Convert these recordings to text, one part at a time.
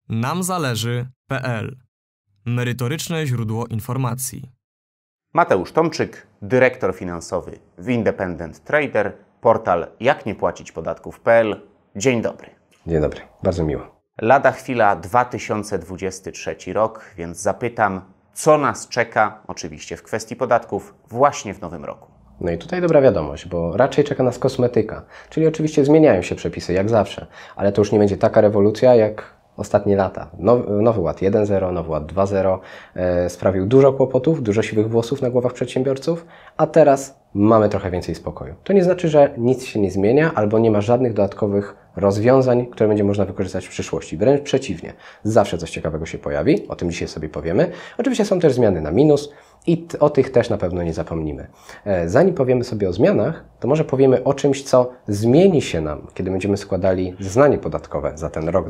namzależy.pl. Merytoryczne źródło informacji. Mateusz Tomczyk, dyrektor finansowy w Independent Trader, portal jakniepłacićpodatków.pl. Dzień dobry. Dzień dobry, bardzo miło. Lada chwila 2023 rok, więc zapytam, co nas czeka, oczywiście w kwestii podatków, właśnie w nowym roku. No i tutaj dobra wiadomość, bo raczej czeka nas kosmetyka, czyli oczywiście zmieniają się przepisy jak zawsze, ale to już nie będzie taka rewolucja jak ostatnie lata. Nowy Ład 1.0, Nowy Ład 2.0 sprawił dużo kłopotów, dużo siwych włosów na głowach przedsiębiorców, a teraz mamy trochę więcej spokoju. To nie znaczy, że nic się nie zmienia albo nie ma żadnych dodatkowych rozwiązań, które będzie można wykorzystać w przyszłości. Wręcz przeciwnie, zawsze coś ciekawego się pojawi, o tym dzisiaj sobie powiemy. Oczywiście są też zmiany na minus i o tych też na pewno nie zapomnimy. Zanim powiemy sobie o zmianach, to może powiemy o czymś, co zmieni się nam, kiedy będziemy składali zeznanie podatkowe za ten rok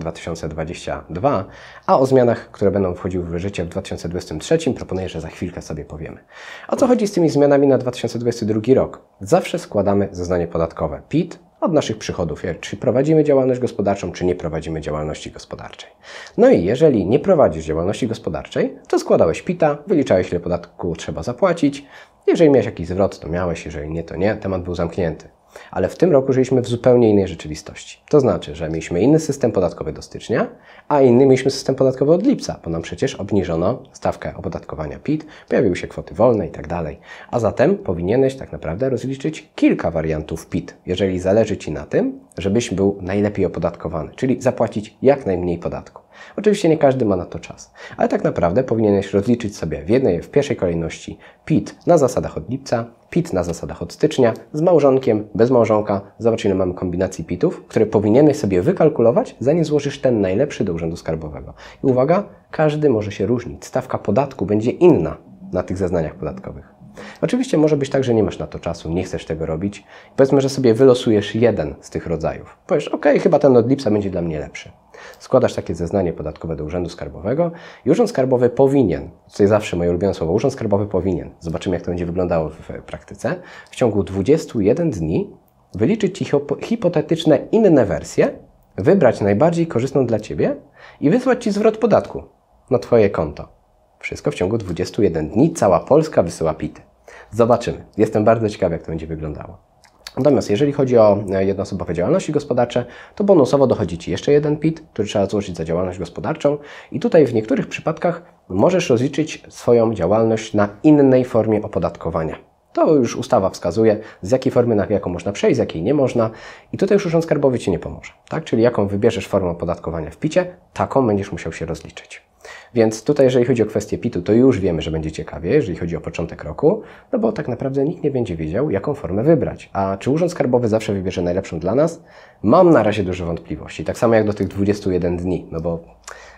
2022, a o zmianach, które będą wchodziły w życie w 2023, proponuję, że za chwilkę sobie powiemy. O co chodzi z tymi zmianami na 2022 rok? Zawsze składamy zeznanie podatkowe PIT od naszych przychodów, czy prowadzimy działalność gospodarczą, czy nie prowadzimy działalności gospodarczej. No i jeżeli nie prowadzisz działalności gospodarczej, to składałeś PIT-a, wyliczałeś, ile podatku trzeba zapłacić. Jeżeli miałeś jakiś zwrot, to miałeś, jeżeli nie, to nie. Temat był zamknięty. Ale w tym roku żyliśmy w zupełnie innej rzeczywistości. To znaczy, że mieliśmy inny system podatkowy do stycznia, a inny mieliśmy system podatkowy od lipca, bo nam przecież obniżono stawkę opodatkowania PIT, pojawiły się kwoty wolne i tak dalej. A zatem powinieneś tak naprawdę rozliczyć kilka wariantów PIT, jeżeli zależy Ci na tym, żebyś był najlepiej opodatkowany, czyli zapłacić jak najmniej podatku. Oczywiście nie każdy ma na to czas, ale tak naprawdę powinieneś rozliczyć sobie w pierwszej kolejności PIT na zasadach od lipca, PIT na zasadach od stycznia, z małżonkiem, bez małżonka. Zobacz, ile mamy kombinacji PIT-ów, które powinieneś sobie wykalkulować, zanim złożysz ten najlepszy do Urzędu Skarbowego. I uwaga, każdy może się różnić. Stawka podatku będzie inna na tych zeznaniach podatkowych. Oczywiście może być tak, że nie masz na to czasu, nie chcesz tego robić. Powiedzmy, że sobie wylosujesz jeden z tych rodzajów. Powiesz, ok, chyba ten od lipca będzie dla mnie lepszy. Składasz takie zeznanie podatkowe do Urzędu Skarbowego i Urząd Skarbowy powinien, tutaj zawsze moje ulubione słowo, Urząd Skarbowy powinien, zobaczymy jak to będzie wyglądało w praktyce, w ciągu 21 dni wyliczyć Ci hipotetyczne inne wersje, wybrać najbardziej korzystną dla Ciebie i wysłać Ci zwrot podatku na Twoje konto. Wszystko w ciągu 21 dni, cała Polska wysyła PIT-y. Zobaczymy. Jestem bardzo ciekawy, jak to będzie wyglądało. Natomiast jeżeli chodzi o jednoosobowe działalności gospodarcze, to bonusowo dochodzi Ci jeszcze jeden PIT, który trzeba złożyć za działalność gospodarczą i tutaj w niektórych przypadkach możesz rozliczyć swoją działalność na innej formie opodatkowania. To już ustawa wskazuje, z jakiej formy na jaką można przejść, z jakiej nie można i tutaj już Urząd Skarbowy Ci nie pomoże. Tak? Czyli jaką wybierzesz formę opodatkowania w PIT-cie, taką będziesz musiał się rozliczyć. Więc tutaj, jeżeli chodzi o kwestię PIT-u, to już wiemy, że będzie ciekawie, jeżeli chodzi o początek roku, no bo tak naprawdę nikt nie będzie wiedział, jaką formę wybrać. A czy Urząd Skarbowy zawsze wybierze najlepszą dla nas? Mam na razie duże wątpliwości. Tak samo jak do tych 21 dni, no bo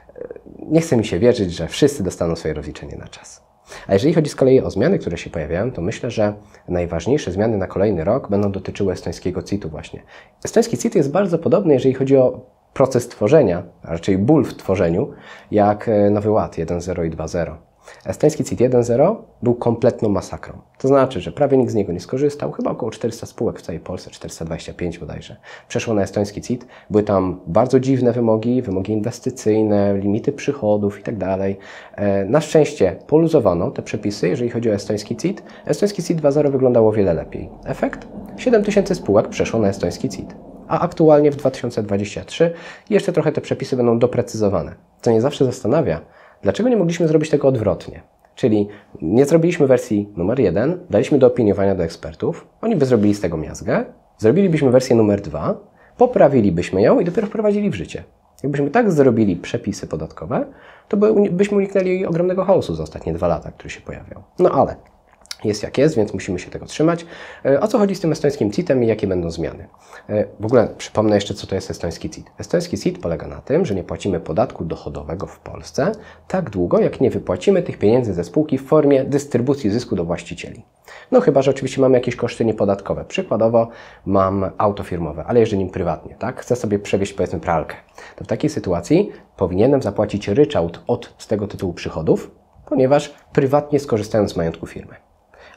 nie chce mi się wierzyć, że wszyscy dostaną swoje rozliczenie na czas. A jeżeli chodzi z kolei o zmiany, które się pojawiają, to myślę, że najważniejsze zmiany na kolejny rok będą dotyczyły estońskiego CIT-u właśnie. Estoński CIT jest bardzo podobny, jeżeli chodzi o proces tworzenia, a raczej ból w tworzeniu, jak Nowy Ład 1.0 i 2.0. Estoński CIT 1.0 był kompletną masakrą. To znaczy, że prawie nikt z niego nie skorzystał. Chyba około 400 spółek w całej Polsce, 425 bodajże, przeszło na estoński CIT. Były tam bardzo dziwne wymogi inwestycyjne, limity przychodów itd. Na szczęście poluzowano te przepisy, jeżeli chodzi o estoński CIT. Estoński CIT 2.0 wyglądało o wiele lepiej. Efekt? 7000 spółek przeszło na estoński CIT. A aktualnie w 2023 jeszcze trochę te przepisy będą doprecyzowane. Co mnie zawsze zastanawia, dlaczego nie mogliśmy zrobić tego odwrotnie? Czyli nie zrobiliśmy wersji numer 1, daliśmy do opiniowania do ekspertów, oni by zrobili z tego miazgę, zrobilibyśmy wersję numer 2, poprawilibyśmy ją i dopiero wprowadzili w życie. Jakbyśmy tak zrobili przepisy podatkowe, to byśmy uniknęli ogromnego chaosu za ostatnie 2 lata, który się pojawiał. No ale jest jak jest, więc musimy się tego trzymać. O co chodzi z tym estońskim CIT-em i jakie będą zmiany? W ogóle przypomnę jeszcze, co to jest estoński CIT. Estoński CIT polega na tym, że nie płacimy podatku dochodowego w Polsce tak długo, jak nie wypłacimy tych pieniędzy ze spółki w formie dystrybucji zysku do właścicieli. No chyba, że oczywiście mamy jakieś koszty niepodatkowe. Przykładowo mam auto firmowe, ale jeżdżę nim prywatnie, tak? Chcę sobie przewieźć, powiedzmy, pralkę. To w takiej sytuacji powinienem zapłacić ryczałt od z tego tytułu przychodów, ponieważ prywatnie skorzystałem z majątku firmy.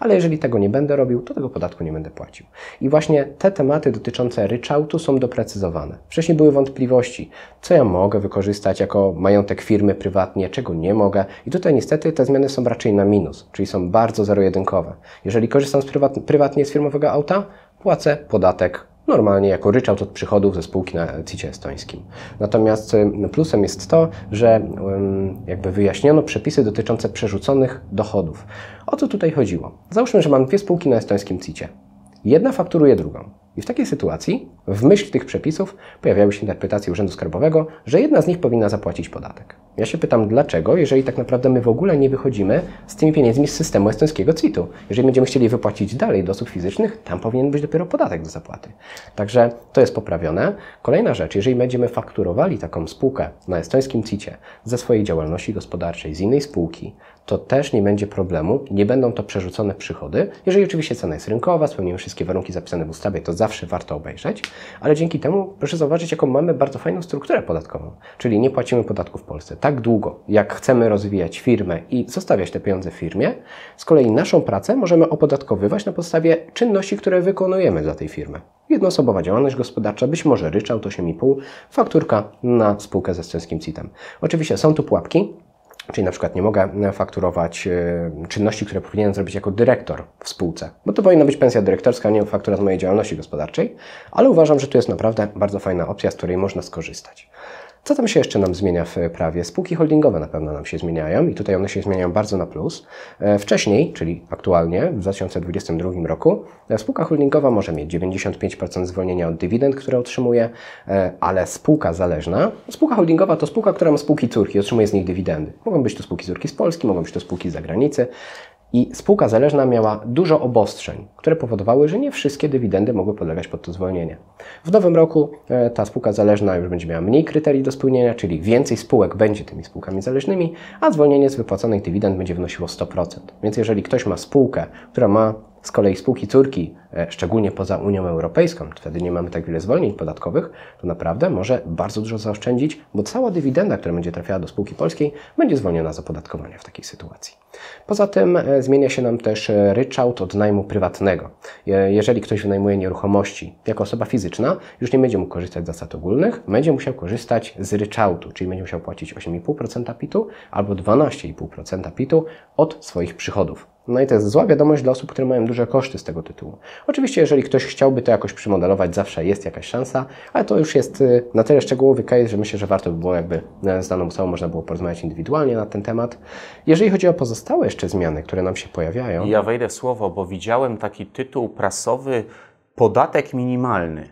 ale jeżeli tego nie będę robił, to tego podatku nie będę płacił. I właśnie te tematy dotyczące ryczałtu są doprecyzowane. Wcześniej były wątpliwości, co ja mogę wykorzystać jako majątek firmy prywatnie, czego nie mogę. I tutaj niestety te zmiany są raczej na minus, czyli są bardzo zero-jedynkowe. Jeżeli korzystam prywatnie z firmowego auta, płacę podatek normalnie jako ryczałt od przychodów ze spółki na CIT-cie estońskim. Natomiast plusem jest to, że jakby wyjaśniono przepisy dotyczące przerzuconych dochodów. O co tutaj chodziło? Załóżmy, że mam dwie spółki na estońskim CIT-cie. Jedna fakturuje drugą. I w takiej sytuacji, w myśl tych przepisów, pojawiały się interpretacje Urzędu Skarbowego, że jedna z nich powinna zapłacić podatek. Ja się pytam, dlaczego, jeżeli tak naprawdę my w ogóle nie wychodzimy z tymi pieniędzmi z systemu estońskiego CIT-u. Jeżeli będziemy chcieli wypłacić dalej do osób fizycznych, tam powinien być dopiero podatek do zapłaty. Także to jest poprawione. Kolejna rzecz, jeżeli będziemy fakturowali taką spółkę na estońskim CIT-cie ze swojej działalności gospodarczej, z innej spółki, to też nie będzie problemu, nie będą to przerzucone przychody. Jeżeli oczywiście cena jest rynkowa, spełnimy wszystkie warunki zapisane w ustawie, to zawsze warto obejrzeć, ale dzięki temu proszę zauważyć, jaką mamy bardzo fajną strukturę podatkową, czyli nie płacimy podatku w Polsce tak długo, jak chcemy rozwijać firmę i zostawiać te pieniądze w firmie. Z kolei naszą pracę możemy opodatkowywać na podstawie czynności, które wykonujemy dla tej firmy. Jednoosobowa działalność gospodarcza, być może ryczałt 8,5, fakturka na spółkę ze estońskim CIT-em. Oczywiście są tu pułapki. Czyli na przykład nie mogę fakturować czynności, które powinienem zrobić jako dyrektor w spółce, bo to powinna być pensja dyrektorska, a nie faktura z mojej działalności gospodarczej, ale uważam, że tu jest naprawdę bardzo fajna opcja, z której można skorzystać. Co tam się jeszcze nam zmienia w prawie? Spółki holdingowe na pewno nam się zmieniają i tutaj one się zmieniają bardzo na plus. Wcześniej, czyli aktualnie w 2022 roku, spółka holdingowa może mieć 95% zwolnienia od dywidend, które otrzymuje, ale spółka zależna, spółka holdingowa to spółka, która ma spółki córki, otrzymuje z nich dywidendy. Mogą być to spółki córki z Polski, mogą być to spółki z zagranicy. I spółka zależna miała dużo obostrzeń, które powodowały, że nie wszystkie dywidendy mogły podlegać pod to zwolnienie. W nowym roku ta spółka zależna już będzie miała mniej kryterii do spełnienia, czyli więcej spółek będzie tymi spółkami zależnymi, a zwolnienie z wypłaconych dywidend będzie wynosiło 100%. Więc jeżeli ktoś ma spółkę, która ma z kolei spółki córki, szczególnie poza Unią Europejską, wtedy nie mamy tak wiele zwolnień podatkowych, to naprawdę może bardzo dużo zaoszczędzić, bo cała dywidenda, która będzie trafiała do spółki polskiej, będzie zwolniona z opodatkowania w takiej sytuacji. Poza tym zmienia się nam też ryczałt od najmu prywatnego. Jeżeli ktoś wynajmuje nieruchomości jako osoba fizyczna, już nie będzie mógł korzystać z zasad ogólnych, będzie musiał korzystać z ryczałtu, czyli będzie musiał płacić 8,5% PIT-u albo 12,5% PIT-u od swoich przychodów. No i to jest zła wiadomość dla osób, które mają duże koszty z tego tytułu. Oczywiście, jeżeli ktoś chciałby to jakoś przymodelować, zawsze jest jakaś szansa, ale to już jest na tyle szczegółowy case, że myślę, że warto by było jakby z daną osobą można było porozmawiać indywidualnie na ten temat. Jeżeli chodzi o pozostałe jeszcze zmiany, które nam się pojawiają... Ja wejdę w słowo, bo widziałem taki tytuł prasowy podatek minimalny.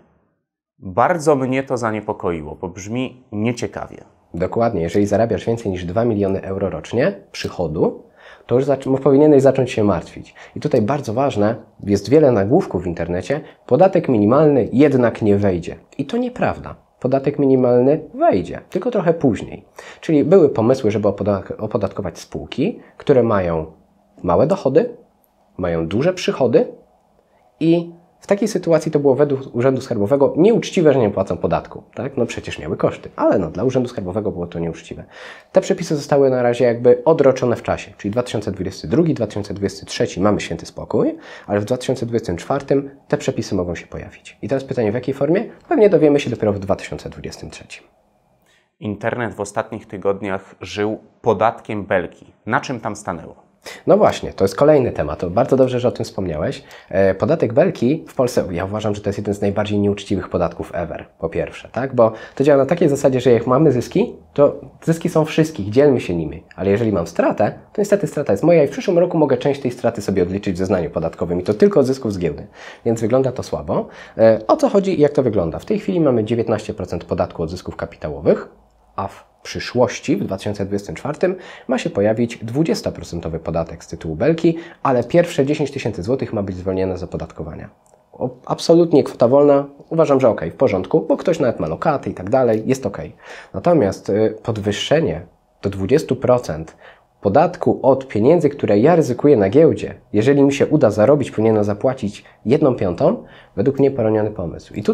Bardzo mnie to zaniepokoiło, bo brzmi nieciekawie. Dokładnie, jeżeli zarabiasz więcej niż 2 miliony euro rocznie przychodu, to już powinieneś zacząć się martwić. I tutaj bardzo ważne, jest wiele nagłówków w internecie, podatek minimalny jednak nie wejdzie. I to nieprawda. Podatek minimalny wejdzie, tylko trochę później. Czyli były pomysły, żeby opodatkować spółki, które mają małe dochody, mają duże przychody i w takiej sytuacji to było według Urzędu Skarbowego nieuczciwe, że nie płacą podatku. Tak? No przecież miały koszty, ale dla Urzędu Skarbowego było to nieuczciwe. Te przepisy zostały na razie jakby odroczone w czasie, czyli 2022, 2023 mamy święty spokój, ale w 2024 te przepisy mogą się pojawić. I teraz pytanie, w jakiej formie? Pewnie dowiemy się dopiero w 2023. Internet w ostatnich tygodniach żył podatkiem belki. Na czym tam stanęło? No właśnie, to jest kolejny temat. To bardzo dobrze, że o tym wspomniałeś. Podatek belki w Polsce, ja uważam, że to jest jeden z najbardziej nieuczciwych podatków ever, po pierwsze, tak? Bo to działa na takiej zasadzie, że jak mamy zyski, to zyski są wszystkich, dzielmy się nimi. Ale jeżeli mam stratę, to niestety strata jest moja i w przyszłym roku mogę część tej straty sobie odliczyć w zeznaniu podatkowym i to tylko od zysków z giełdy. Więc wygląda to słabo. O co chodzi i jak to wygląda? W tej chwili mamy 19% podatku od zysków kapitałowych, a w przyszłości, w 2024, ma się pojawić 20% podatek z tytułu belki, ale pierwsze 10 tysięcy złotych ma być zwolnione z opodatkowania. Absolutnie kwota wolna, uważam, że ok, w porządku, bo ktoś nawet ma lokaty i tak dalej, jest ok. Natomiast podwyższenie do 20% podatku od pieniędzy, które ja ryzykuję na giełdzie, jeżeli mi się uda zarobić, powinienem zapłacić 1/5, według mnie poroniony pomysł. I tutaj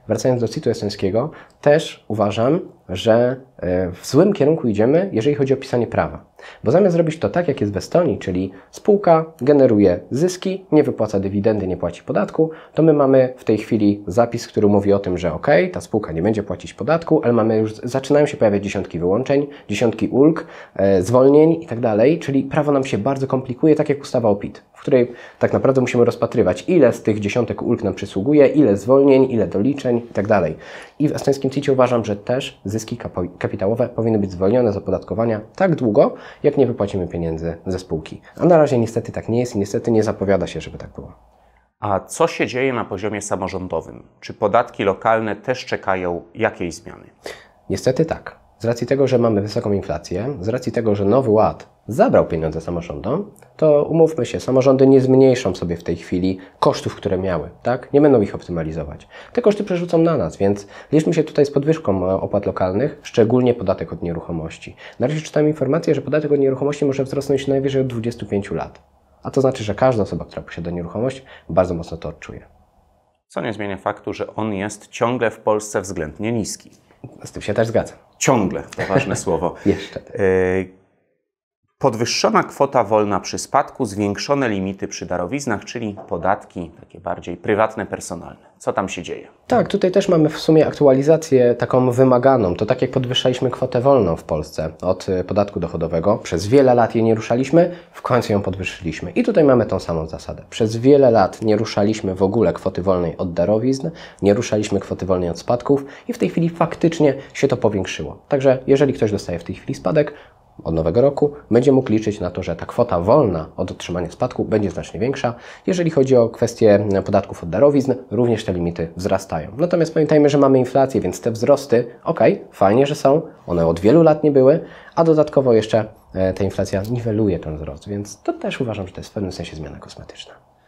wracając do CIT-u estońskiego, też uważam, że w złym kierunku idziemy, jeżeli chodzi o pisanie prawa. Bo zamiast zrobić to tak, jak jest w Estonii, czyli spółka generuje zyski, nie wypłaca dywidendy, nie płaci podatku, to my mamy w tej chwili zapis, który mówi o tym, że ok, ta spółka nie będzie płacić podatku, ale zaczynają się pojawiać dziesiątki wyłączeń, dziesiątki ulg, zwolnień i tak dalej, czyli prawo nam się bardzo komplikuje, tak jak ustawa o PIT, w której tak naprawdę musimy rozpatrywać, ile z tych dziesiątek ulg nam przysługuje, ile zwolnień, ile doliczeń i tak dalej. I w estońskim CIT-cie uważam, że też zyski kapitałowe powinny być zwolnione z opodatkowania tak długo, jak nie wypłacimy pieniędzy ze spółki. A na razie niestety tak nie jest i niestety nie zapowiada się, żeby tak było. A co się dzieje na poziomie samorządowym? Czy podatki lokalne też czekają jakiejś zmiany? Niestety tak. Z racji tego, że mamy wysoką inflację, z racji tego, że Nowy Ład zabrał pieniądze samorządom, to umówmy się, samorządy nie zmniejszą sobie w tej chwili kosztów, które miały, tak? Nie będą ich optymalizować. Te koszty przerzucą na nas, więc liczmy się tutaj z podwyżką opłat lokalnych, szczególnie podatek od nieruchomości. Na razie czytałem informację, że podatek od nieruchomości może wzrosnąć najwyżej od 25 lat. A to znaczy, że każda osoba, która posiada nieruchomość, bardzo mocno to odczuje. Co nie zmienia faktu, że on jest ciągle w Polsce względnie niski. Z tym się też zgadzam. Ciągle, to ważne słowo. Jeszcze. Podwyższona kwota wolna przy spadku, zwiększone limity przy darowiznach, czyli podatki takie bardziej prywatne, personalne. Co tam się dzieje? Tak, tutaj też mamy w sumie aktualizację taką wymaganą. To tak jak podwyższaliśmy kwotę wolną w Polsce od podatku dochodowego. Przez wiele lat jej nie ruszaliśmy, w końcu ją podwyższyliśmy. I tutaj mamy tą samą zasadę. Przez wiele lat nie ruszaliśmy w ogóle kwoty wolnej od darowizn, nie ruszaliśmy kwoty wolnej od spadków i w tej chwili faktycznie się to powiększyło. Także jeżeli ktoś dostaje w tej chwili spadek, od nowego roku będzie mógł liczyć na to, że ta kwota wolna od otrzymania spadku będzie znacznie większa. Jeżeli chodzi o kwestię podatków od darowizn, również te limity wzrastają. Natomiast pamiętajmy, że mamy inflację, więc te wzrosty, fajnie, że są, one od wielu lat nie były, a dodatkowo jeszcze ta inflacja niweluje ten wzrost, więc to też uważam, że to jest w pewnym sensie zmiana kosmetyczna.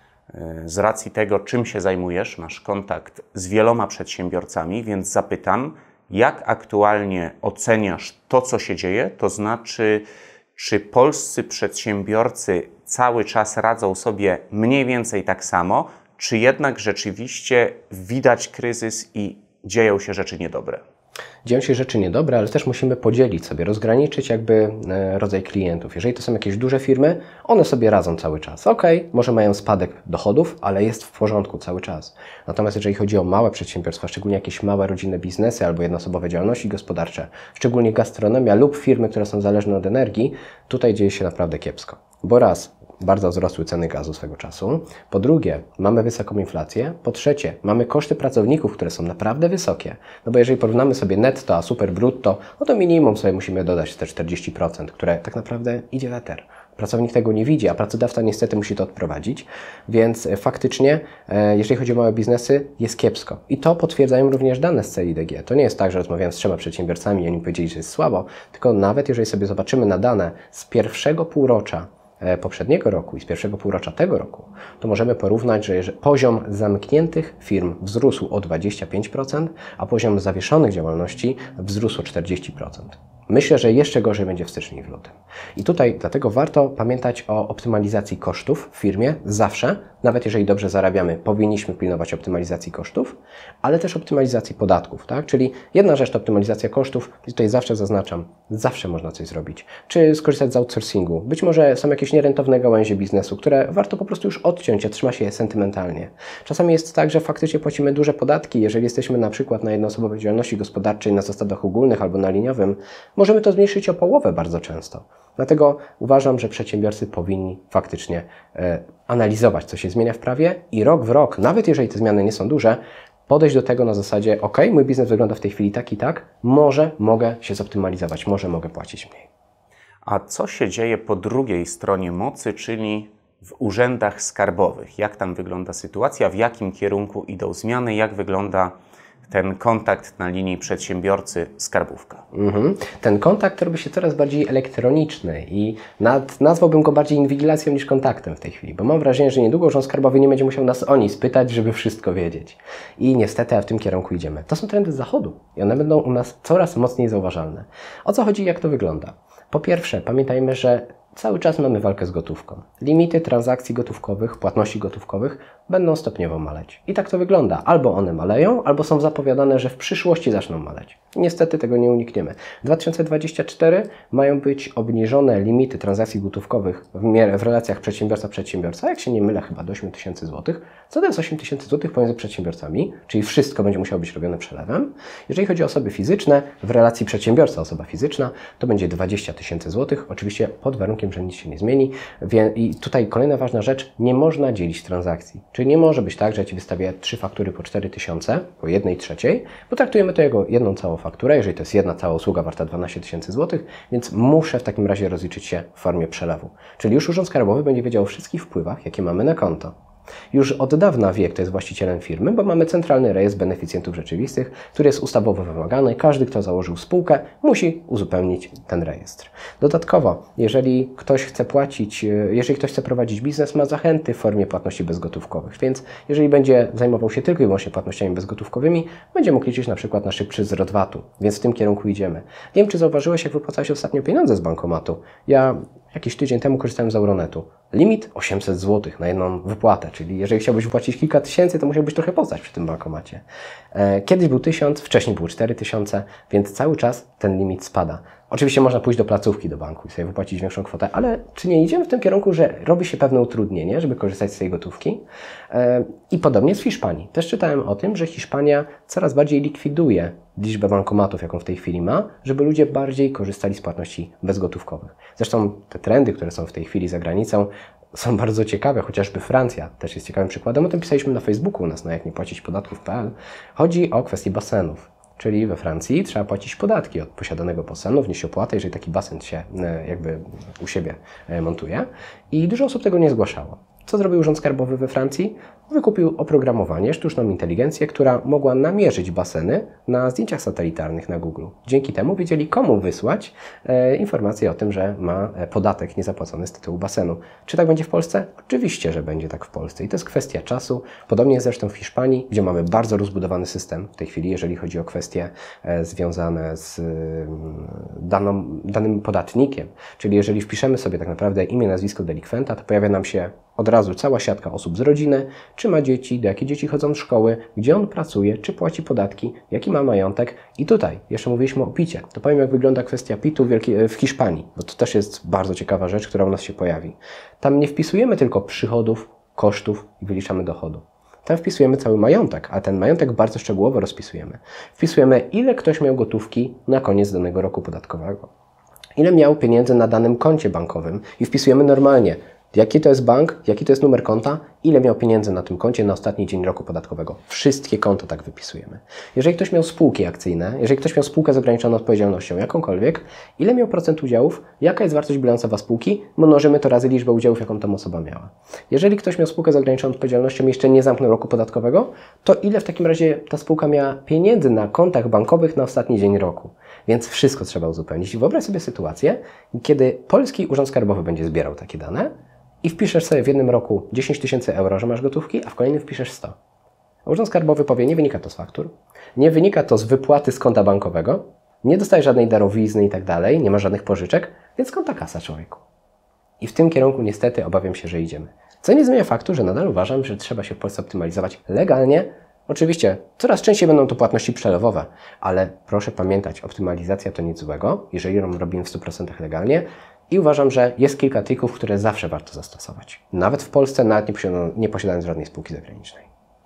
Z racji tego, czym się zajmujesz, masz kontakt z wieloma przedsiębiorcami, więc zapytam, jak aktualnie oceniasz to, co się dzieje? To znaczy, czy polscy przedsiębiorcy cały czas radzą sobie mniej więcej tak samo, czy jednak rzeczywiście widać kryzys i dzieją się rzeczy niedobre? Dzieją się rzeczy niedobre, ale też musimy podzielić sobie, rozgraniczyć jakby rodzaj klientów. Jeżeli to są jakieś duże firmy, one sobie radzą cały czas. Może mają spadek dochodów, ale jest w porządku cały czas. Natomiast jeżeli chodzi o małe przedsiębiorstwa, szczególnie jakieś małe rodzinne biznesy albo jednoosobowe działalności gospodarcze, szczególnie gastronomia lub firmy, które są zależne od energii, tutaj dzieje się naprawdę kiepsko. Bo raz, bardzo wzrosły ceny gazu swego czasu. Po drugie, mamy wysoką inflację. Po trzecie, mamy koszty pracowników, które są naprawdę wysokie. No bo jeżeli porównamy sobie netto a super brutto, no to minimum sobie musimy dodać te 40%, które tak naprawdę idzie w eter. Pracownik tego nie widzi, a pracodawca niestety musi to odprowadzić, więc faktycznie, jeżeli chodzi o małe biznesy, jest kiepsko. I to potwierdzają również dane z CEIDG. To nie jest tak, że rozmawiałem z 3 przedsiębiorcami i oni powiedzieli, że jest słabo, tylko nawet jeżeli sobie zobaczymy na dane z pierwszego półrocza poprzedniego roku i z pierwszego półrocza tego roku, to możemy porównać, że poziom zamkniętych firm wzrósł o 25%, a poziom zawieszonych działalności wzrósł o 40%. Myślę, że jeszcze gorzej będzie w styczniu i w lutym. I tutaj dlatego warto pamiętać o optymalizacji kosztów w firmie zawsze, nawet jeżeli dobrze zarabiamy, powinniśmy pilnować optymalizacji kosztów, ale też optymalizacji podatków, tak? Czyli jedna rzecz to optymalizacja kosztów, i tutaj zawsze zaznaczam, zawsze można coś zrobić. Czy skorzystać z outsourcingu. Być może są jakieś nierentowne gałęzie biznesu, które warto po prostu już odciąć, a trzyma się je sentymentalnie. Czasami jest tak, że faktycznie płacimy duże podatki, jeżeli jesteśmy na przykład na jednoosobowej działalności gospodarczej na zasadach ogólnych albo na liniowym, możemy to zmniejszyć o połowę bardzo często. Dlatego uważam, że przedsiębiorcy powinni faktycznie analizować, co się zmienia w prawie i rok w rok, nawet jeżeli te zmiany nie są duże, podejść do tego na zasadzie, mój biznes wygląda w tej chwili tak i tak, może mogę się zoptymalizować, może mogę płacić mniej. A co się dzieje po drugiej stronie mocy, czyli w urzędach skarbowych? Jak tam wygląda sytuacja, w jakim kierunku idą zmiany, jak wygląda ten kontakt na linii przedsiębiorcy-skarbówka? Ten kontakt robi się coraz bardziej elektroniczny i nazwałbym go bardziej inwigilacją niż kontaktem w tej chwili, bo mam wrażenie, że niedługo Urząd Skarbowy nie będzie musiał nas o nic pytać, żeby wszystko wiedzieć. I niestety, w tym kierunku idziemy. To są trendy z zachodu i one będą u nas coraz mocniej zauważalne. O co chodzi i jak to wygląda? Po pierwsze, pamiętajmy, że Cały czas mamy walkę z gotówką. Limity transakcji gotówkowych, płatności gotówkowych będą stopniowo maleć. I tak to wygląda. Albo one maleją, albo są zapowiadane, że w przyszłości zaczną maleć. Niestety tego nie unikniemy. 2024 mają być obniżone limity transakcji gotówkowych w relacjach przedsiębiorca-przedsiębiorca. Jak się nie mylę, chyba do 8 tysięcy złotych. Co to jest 8 tysięcy złotych pomiędzy przedsiębiorcami? Czyli wszystko będzie musiało być robione przelewem. Jeżeli chodzi o osoby fizyczne, w relacji przedsiębiorca-osoba fizyczna, to będzie 20 tysięcy złotych. Oczywiście pod warunkiem, że nic się nie zmieni. I tutaj kolejna ważna rzecz, nie można dzielić transakcji. Czyli nie może być tak, że ja Ci wystawię 3 faktury po 4 tysiące, po 1/3, bo traktujemy to jako jedną całą fakturę, jeżeli to jest jedna cała usługa warta 12 tysięcy złotych, więc muszę w takim razie rozliczyć się w formie przelewu. Czyli już Urząd Skarbowy będzie wiedział o wszystkich wpływach, jakie mamy na konto. Już od dawna wie, kto jest właścicielem firmy, bo mamy centralny rejestr beneficjentów rzeczywistych, który jest ustawowo wymagany. Każdy, kto założył spółkę, musi uzupełnić ten rejestr. Dodatkowo, jeżeli ktoś chce prowadzić biznes, ma zachęty w formie płatności bezgotówkowych, więc jeżeli będzie zajmował się tylko i wyłącznie płatnościami bezgotówkowymi, będzie mógł liczyć na przykład na szybszy zwrot VAT-u, więc w tym kierunku idziemy. Nie wiem, czy zauważyłeś, jak wypłacałeś ostatnio pieniądze z bankomatu. Ja jakiś tydzień temu korzystałem z Euronetu. Limit 800 zł na jedną wypłatę, czyli jeżeli chciałbyś wypłacić kilka tysięcy, to musiałbyś trochę postać przy tym bankomacie. Kiedyś był 1000, wcześniej było 4000, więc cały czas ten limit spada. Oczywiście można pójść do placówki, do banku i sobie wypłacić większą kwotę, ale czy nie idziemy w tym kierunku, że robi się pewne utrudnienie, żeby korzystać z tej gotówki? I podobnie z Hiszpanii. Też czytałem o tym, że Hiszpania coraz bardziej likwiduje liczbę bankomatów, jaką w tej chwili ma, żeby ludzie bardziej korzystali z płatności bezgotówkowych. Zresztą te trendy, które są w tej chwili za granicą, są bardzo ciekawe, chociażby Francja też jest ciekawym przykładem. O tym pisaliśmy na Facebooku u nas na jakniepłacićpodatków.pl. Chodzi o kwestię basenów. Czyli we Francji trzeba płacić podatki od posiadanego basenu, wnieść opłatę, jeżeli taki basen się jakby u siebie montuje. I dużo osób tego nie zgłaszało. Co zrobił Urząd Skarbowy we Francji? Wykupił oprogramowanie, sztuczną inteligencję, która mogła namierzyć baseny na zdjęciach satelitarnych na Google. Dzięki temu wiedzieli, komu wysłać informację o tym, że ma podatek niezapłacony z tytułu basenu. Czy tak będzie w Polsce? Oczywiście, że będzie tak w Polsce. I to jest kwestia czasu. Podobnie jest zresztą w Hiszpanii, gdzie mamy bardzo rozbudowany system w tej chwili, jeżeli chodzi o kwestie związane z danym podatnikiem. Czyli jeżeli wpiszemy sobie tak naprawdę imię, nazwisko delikwenta, to pojawia nam się od razu cała siatka osób z rodziny, czy ma dzieci, do jakie dzieci chodzą do szkoły, gdzie on pracuje, czy płaci podatki, jaki ma majątek. I tutaj jeszcze mówiliśmy o PIT-cie. To powiem, jak wygląda kwestia PIT-u w Hiszpanii, bo to też jest bardzo ciekawa rzecz, która u nas się pojawi. Tam nie wpisujemy tylko przychodów, kosztów i wyliczamy dochodu. Tam wpisujemy cały majątek, a ten majątek bardzo szczegółowo rozpisujemy. Wpisujemy, ile ktoś miał gotówki na koniec danego roku podatkowego. Ile miał pieniędzy na danym koncie bankowym i wpisujemy normalnie, jaki to jest bank, jaki to jest numer konta, ile miał pieniędzy na tym koncie na ostatni dzień roku podatkowego. Wszystkie konta tak wypisujemy. Jeżeli ktoś miał spółki akcyjne, jeżeli ktoś miał spółkę z ograniczoną odpowiedzialnością, jakąkolwiek, ile miał procent udziałów, jaka jest wartość bilansowa spółki, mnożymy to razy liczbę udziałów, jaką ta osoba miała. Jeżeli ktoś miał spółkę z ograniczoną odpowiedzialnością i jeszcze nie zamknął roku podatkowego, to ile w takim razie ta spółka miała pieniędzy na kontach bankowych na ostatni dzień roku. Więc wszystko trzeba uzupełnić. I wyobraź sobie sytuację, kiedy polski Urząd Skarbowy będzie zbierał takie dane, i wpiszesz sobie w jednym roku 10 tysięcy euro, że masz gotówki, a w kolejnym wpiszesz 100. A Urząd Skarbowy powie, nie wynika to z faktur, nie wynika to z wypłaty z konta bankowego, nie dostajesz żadnej darowizny i tak dalej, nie ma żadnych pożyczek, więc konta kasa, człowieku. I w tym kierunku niestety obawiam się, że idziemy. Co nie zmienia faktu, że nadal uważam, że trzeba się w Polsce optymalizować legalnie. Oczywiście coraz częściej będą to płatności przelewowe, ale proszę pamiętać, optymalizacja to nic złego, jeżeli ją robimy w 100% legalnie. I uważam, że jest kilka trików, które zawsze warto zastosować. Nawet w Polsce, nawet nie posiadając żadnej spółki zagranicznej.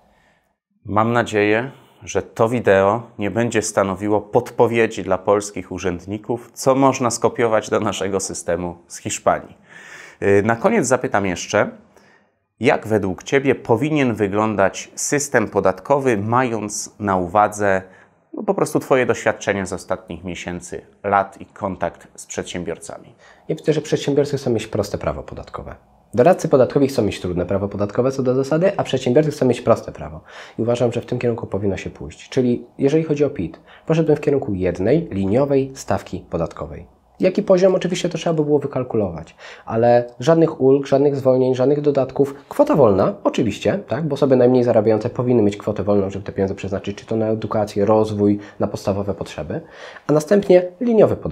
Mam nadzieję, że to wideo nie będzie stanowiło podpowiedzi dla polskich urzędników, co można skopiować do naszego systemu z Hiszpanii. Na koniec zapytam jeszcze, jak według Ciebie powinien wyglądać system podatkowy, mając na uwadze po prostu Twoje doświadczenia z ostatnich miesięcy, lat i kontakt z przedsiębiorcami? Ja myślę, że przedsiębiorcy chcą mieć proste prawo podatkowe. Doradcy podatkowi chcą mieć trudne prawo podatkowe co do zasady, a przedsiębiorcy chcą mieć proste prawo. I uważam, że w tym kierunku powinno się pójść. Czyli jeżeli chodzi o PIT, poszedłbym w kierunku jednej, liniowej stawki podatkowej. Jaki poziom? Oczywiście to trzeba by było wykalkulować, ale żadnych ulg, żadnych zwolnień, żadnych dodatków. Kwota wolna, oczywiście, tak, bo osoby najmniej zarabiające powinny mieć kwotę wolną, żeby te pieniądze przeznaczyć, czy to na edukację, rozwój, na podstawowe potrzeby, a następnie liniowy podatek.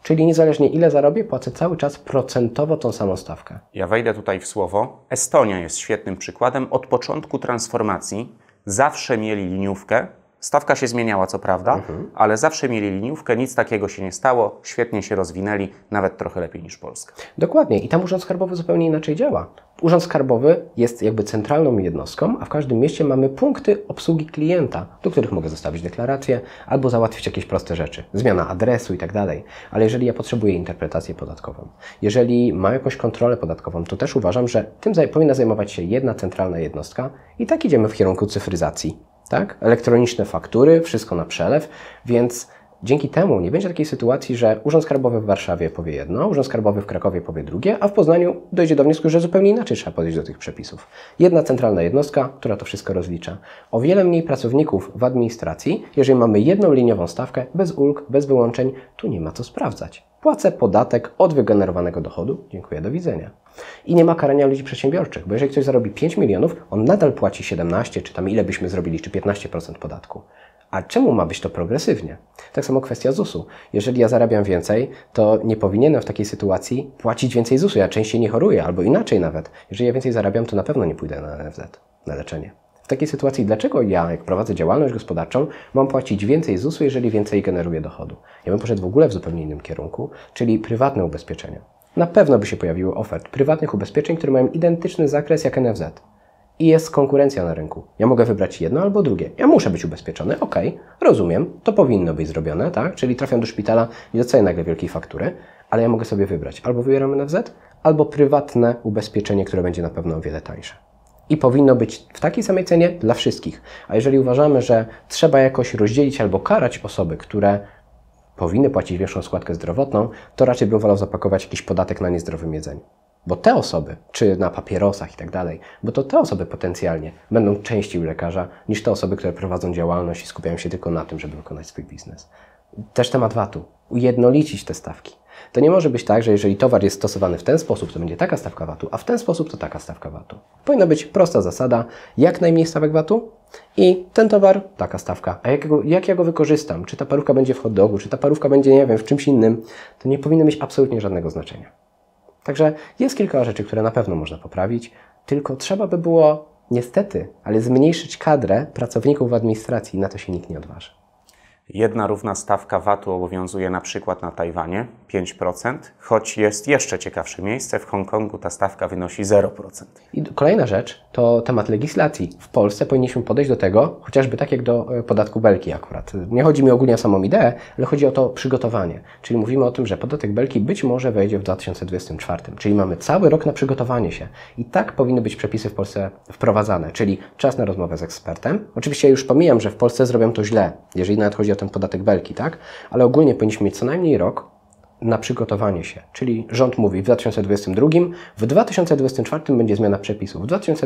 Czyli niezależnie ile zarobię, płacę cały czas procentowo tą samą stawkę. Ja wejdę tutaj w słowo. Estonia jest świetnym przykładem. Od początku transformacji zawsze mieli liniówkę. Stawka się zmieniała, co prawda, ale zawsze mieli liniówkę, nic takiego się nie stało, świetnie się rozwinęli, nawet trochę lepiej niż Polska. Dokładnie. I tam Urząd Skarbowy zupełnie inaczej działa. Urząd Skarbowy jest jakby centralną jednostką, a w każdym mieście mamy punkty obsługi klienta, do których mogę zostawić deklarację albo załatwić jakieś proste rzeczy, zmiana adresu i tak dalej. Ale jeżeli ja potrzebuję interpretację podatkową, jeżeli mam jakąś kontrolę podatkową, to też uważam, że tym powinna zajmować się jedna centralna jednostka i tak idziemy w kierunku cyfryzacji. Tak? Elektroniczne faktury, wszystko na przelew, więc dzięki temu nie będzie takiej sytuacji, że Urząd Skarbowy w Warszawie powie jedno, Urząd Skarbowy w Krakowie powie drugie, a w Poznaniu dojdzie do wniosku, że zupełnie inaczej trzeba podejść do tych przepisów. Jedna centralna jednostka, która to wszystko rozlicza. O wiele mniej pracowników w administracji, jeżeli mamy jedną liniową stawkę, bez ulg, bez wyłączeń, tu nie ma co sprawdzać. Płacę podatek od wygenerowanego dochodu, dziękuję, do widzenia. I nie ma karania ludzi przedsiębiorczych, bo jeżeli ktoś zarobi 5 milionów, on nadal płaci 17, czy tam ile byśmy zrobili, czy 15% podatku. A czemu ma być to progresywnie? Tak samo kwestia ZUS-u. Jeżeli ja zarabiam więcej, to nie powinienem w takiej sytuacji płacić więcej ZUS-u. Ja częściej nie choruję, albo inaczej nawet. Jeżeli ja więcej zarabiam, to na pewno nie pójdę na NFZ, na leczenie. W takiej sytuacji, dlaczego ja, jak prowadzę działalność gospodarczą, mam płacić więcej ZUS-u, jeżeli więcej generuję dochodu? Ja bym poszedł w ogóle w zupełnie innym kierunku, czyli prywatne ubezpieczenia. Na pewno by się pojawiły ofert prywatnych ubezpieczeń, które mają identyczny zakres jak NFZ. I jest konkurencja na rynku. Ja mogę wybrać jedno albo drugie. Ja muszę być ubezpieczony, okej, rozumiem, to powinno być zrobione, tak? Czyli trafiam do szpitala, nie dostaję nagle wielkiej faktury, ale ja mogę sobie wybrać albo wybieram NFZ, albo prywatne ubezpieczenie, które będzie na pewno o wiele tańsze. I powinno być w takiej samej cenie dla wszystkich. A jeżeli uważamy, że trzeba jakoś rozdzielić albo karać osoby, które powinny płacić większą składkę zdrowotną, to raczej bym wolał zapakować jakiś podatek na niezdrowym jedzeniu. Bo te osoby, czy na papierosach i tak dalej, bo to te osoby potencjalnie będą częściej u lekarza niż te osoby, które prowadzą działalność i skupiają się tylko na tym, żeby wykonać swój biznes. Też temat VAT-u. Ujednolicić te stawki. To nie może być tak, że jeżeli towar jest stosowany w ten sposób, to będzie taka stawka VAT-u, a w ten sposób to taka stawka VAT-u. Powinna być prosta zasada, jak najmniej stawek VAT-u i ten towar, taka stawka. A jak ja go wykorzystam? Czy ta parówka będzie w hot dogu, czy ta parówka będzie, nie wiem, w czymś innym, to nie powinno mieć absolutnie żadnego znaczenia. Także jest kilka rzeczy, które na pewno można poprawić, tylko trzeba by było, niestety, ale zmniejszyć kadrę pracowników w administracji i na to się nikt nie odważy. Jedna równa stawka VAT-u obowiązuje na przykład na Tajwanie, 5%, choć jest jeszcze ciekawsze miejsce, w Hongkongu ta stawka wynosi 0%. I kolejna rzecz to temat legislacji. W Polsce powinniśmy podejść do tego, chociażby tak jak do podatku Belki akurat. Nie chodzi mi ogólnie o samą ideę, ale chodzi o to przygotowanie. Czyli mówimy o tym, że podatek Belki być może wejdzie w 2024, czyli mamy cały rok na przygotowanie się. I tak powinny być przepisy w Polsce wprowadzane, czyli czas na rozmowę z ekspertem. Oczywiście już pomijam, że w Polsce zrobią to źle, jeżeli nawet chodzi o ten podatek Belki, tak? Ale ogólnie powinniśmy mieć co najmniej rok na przygotowanie się. Czyli rząd mówi w 2022, w 2024 będzie zmiana przepisów, w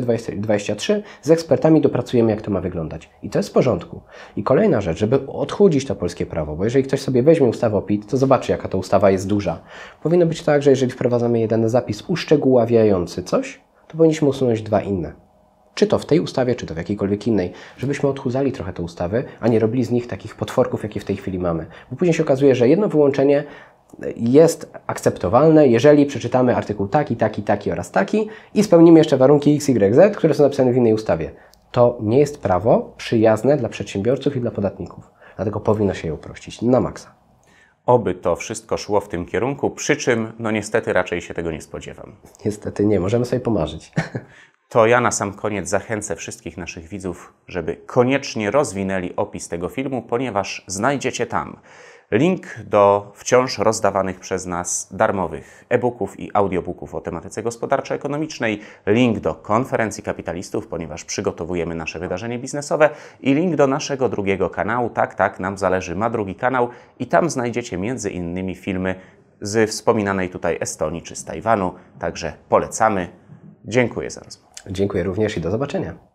2023 z ekspertami dopracujemy, jak to ma wyglądać. I to jest w porządku. I kolejna rzecz, żeby odchudzić to polskie prawo, bo jeżeli ktoś sobie weźmie ustawę o PIT, to zobaczy, jaka to ustawa jest duża. Powinno być tak, że jeżeli wprowadzamy jeden zapis uszczegóławiający coś, to powinniśmy usunąć dwa inne. Czy to w tej ustawie, czy to w jakiejkolwiek innej, żebyśmy odchudzali trochę te ustawy, a nie robili z nich takich potworków, jakie w tej chwili mamy. Bo później się okazuje, że jedno wyłączenie jest akceptowalne, jeżeli przeczytamy artykuł taki, taki, taki oraz taki i spełnimy jeszcze warunki X, Y, Z, które są napisane w innej ustawie. To nie jest prawo przyjazne dla przedsiębiorców i dla podatników. Dlatego powinno się je uprościć na maksa. Oby to wszystko szło w tym kierunku, przy czym, no niestety raczej się tego nie spodziewam. Niestety nie, możemy sobie pomarzyć. To ja na sam koniec zachęcę wszystkich naszych widzów, żeby koniecznie rozwinęli opis tego filmu, ponieważ znajdziecie tam link do wciąż rozdawanych przez nas darmowych e-booków i audiobooków o tematyce gospodarczo-ekonomicznej, link do konferencji kapitalistów, ponieważ przygotowujemy nasze wydarzenie biznesowe i link do naszego drugiego kanału. Tak, nam zależy, ma drugi kanał i tam znajdziecie między innymi filmy z wspominanej tutaj Estonii czy z Tajwanu, także polecamy. Dziękuję za rozmowę. Dziękuję również i do zobaczenia.